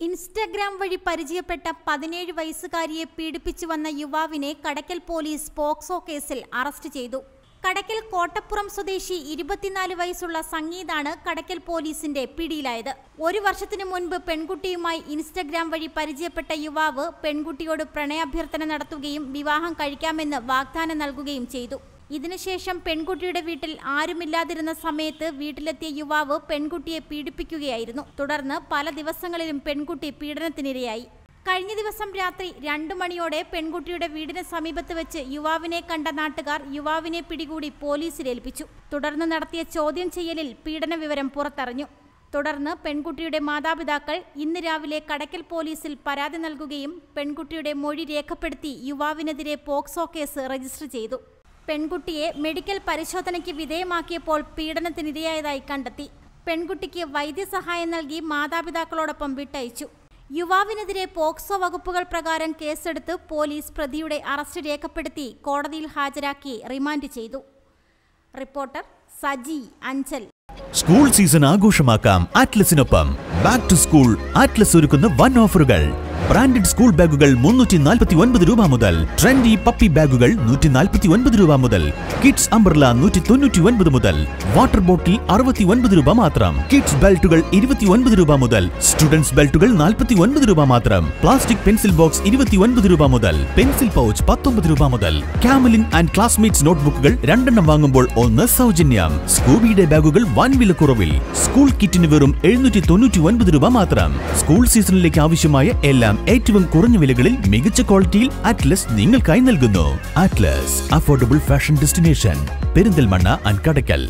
Instagram വഴി പരിചയപ്പെട്ട 17 വയസ്സുകാരിയെ പീഡിപ്പിച്ചു വന്ന യുവാവിനെ കടക്കൽ പോലീസ് പോക്സോ കേസിൽ അറസ്റ്റ് ചെയ്തു. കടക്കൽ കോട്ടപ്പുറം സ്വദേശി 24 വയസ്സുള്ള സംഗീതാണ് കടക്കൽ പോലീസിന്റെ പിടിയിലായത്. ഒരു വർഷത്തിനു മുൻപ് പെൺകുട്ടിയുമായി ഇൻസ്റ്റഗ്രാം വഴി പരിചയപ്പെട്ട യുവാവ് പെൺകുട്ടിയോട് പ്രണയാഭ്യർത്ഥന നടത്തുകയും വിവാഹം കഴിക്കാമെന്ന് വാഗ്ദാനം നൽകുകയും ചെയ്തു. ഇതിനുശേഷം പെൺകുട്ടിയുടെ വീട്ടിൽ ആരുമില്ലാതിരുന്ന സമയത്ത് വീട്ടിലെത്തിയ യുവാവ് പെൺകുട്ടിയെ പീഡിപ്പിക്കുകയായിരുന്നു. തുടർന്ന് പല ദിവസങ്ങളിലും പെൺകുട്ടി പീഡനത്തിനിരയായി. കഴിഞ്ഞ ദിവസം രാത്രി 2 മണിയോടെ പെൺകുട്ടിയുടെ വീടിന് സമീപത്ത് വെച്ച് യുവാവിനെ കണ്ട നാട്ടുകാർ യുവാവിനെ പിടികൂടി പോലീസിലേൽപ്പിച്ചു. തുടർന്ന് നടത്തിയ ചോദ്യം ചെയ്യലിൽ പീഡന വിവരം പുറത്തറിഞ്ഞു. തുടർന്ന് പെൺകുട്ടിയുടെ മാതാപിതാക്കൾ ഇന്ന് രാവിലെ കടക്കൽ പോലീസിൽ പരാതി നൽകുകയും പെൺകുട്ടിയുടെ മൊഴി രേഖപ്പെടുത്തി യുവാവിനെതിരെ പോക്സോ കേസ് രജിസ്റ്റർ ചെയ്തു. പെൺകുട്ടിയെ മെഡിക്കൽ പരിശോധനയ്ക്ക് വിധേയമാക്കിയപ്പോൾ പീഡനത്തിനിരയായതായി കണ്ടെത്തി. പെൺകുട്ടിക്ക് വൈദ്യസഹായം നൽകി മാതാപിതാക്കളോടൊപ്പം വിട്ടയച്ചു. യുവാവിനെതിരെ പോക്സോ വകുപ്പുകൾ പ്രകാരം കേസെടുത്ത് പോലീസ് പ്രതിയുടെ അറസ്റ്റ് രേഖപ്പെടുത്തി കോടതിയിൽ ഹാജരാക്കി റിമാൻഡ് ചെയ്തു. Reporter Saji Anchal. School season ആഘോഷമാക്കാം ആറ്റ്ലസിനൊപ്പം. ബാക്ക് ടു സ്കൂൾ ആറ്റ്ലസ് ഒരുക്കുന്ന വൻ ഓഫറുകൾ. ബ്രാൻഡഡ് സ്കൂൾ ബാഗുകൾ 349 രൂപ മുതൽ, ട്രെൻഡി പപ്പി ബാഗുകൾ 149 രൂപ മുതൽ, കിഡ്സ് അംബ്രല 199 മുതൽ, വാട്ടർ ബോട്ടിൽ 69 രൂപ മാത്രം, കിഡ്സ് ബെൽറ്റുകൾ 29 രൂപ മുതൽ, സ്റ്റുഡൻസ് ബെൽറ്റുകൾ 49 രൂപ മാത്രം, പ്ലാസ്റ്റിക് പെൻസിൽ ബോക്സ് 29 രൂപ മുതൽ, പെൻസിൽ പൗച്ച് 19 രൂപ മുതൽ, കാമലിൻ ആൻഡ് ക്ലാസ്മേറ്റ്സ് നോട്ട്ബുക്കുകൾ 2 വാങ്ങുമ്പോൾ 1 സൗജന്യം. സ്കൂബിയുടെ ബാഗുകൾ വൻ വിലക്കുറവിൽ. സ്കൂൾ കിറ്റിന് വെറും 799 രൂപ മാത്രം. സ്കൂൾ സീസണിലേക്ക് ആവശ്യമായ എല്ലാം ഏറ്റവും കുറഞ്ഞ വിലകളിൽ മികച്ച ക്വാളിറ്റിയിൽ അറ്റ്ലസ് നിങ്ങൾക്കായി നൽകുന്നു. Atlas affordable fashion destination, Perinthalmanna and Kadakkal.